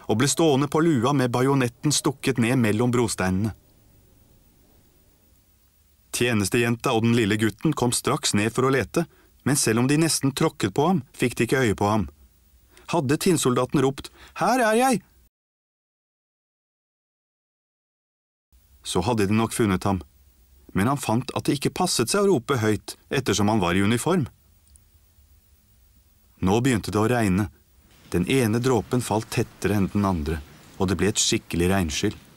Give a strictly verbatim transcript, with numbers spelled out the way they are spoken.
og ble stående på lua med bajonetten stukket ned mellom brosteinene. Tjenestejenta og den lille gutten kom straks ned for å lete, men selv om de nesten tråkket på ham, fikk de ikke øye på ham. Hadde tinnsoldaten ropt, «Her er jeg!» Så hadde de nok funnet ham, men han fant at det ikke passet seg å rope høyt ettersom han var i uniform. Nå begynte det å regne. Den ene dråpen falt tettere enn den andre, og det ble et skikkelig regnskyll.